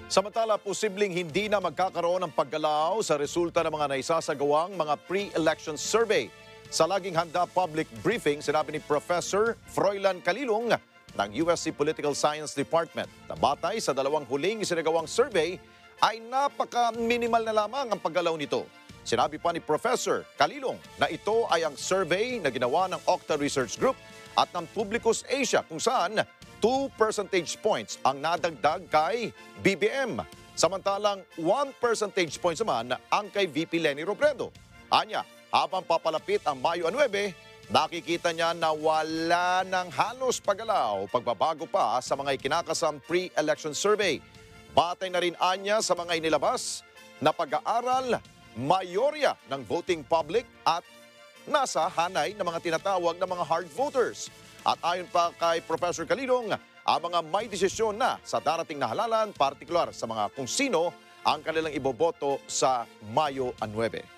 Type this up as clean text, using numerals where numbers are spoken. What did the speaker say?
Samantala, posibleng hindi na magkakaroon ng paggalaw sa resulta ng mga naisasagawang mga pre-election survey. Sa laging handa public briefing, sinabi ni Professor Froilan Calilung ng UST Political Science Department na batay sa dalawang huling isinagawang survey ay napaka-minimal na lamang ang paggalaw nito. Sinabi pa ni Professor Calilung na ito ay ang survey na ginawa ng Octa Research Group at ng Publicus Asia kung saan 2 percentage points ang nadagdag kay BBM. Samantalang 1 percentage points naman ang kay VP Leni Robredo. Anya, habang papalapit ang Mayo 9, nakikita niya na wala ng halos paggalaw pagbabago pa sa mga ikinakasam pre-election survey. Batay na rin anya sa mga inilabas na pag-aaral, mayorya ng voting public at nasa hanay ng mga tinatawag na mga hard voters. At ayon pa kay Professor Calilung, ang mga may desisyon na sa darating na halalan, partikular sa mga kung sino ang kanilang iboboto sa Mayo 9.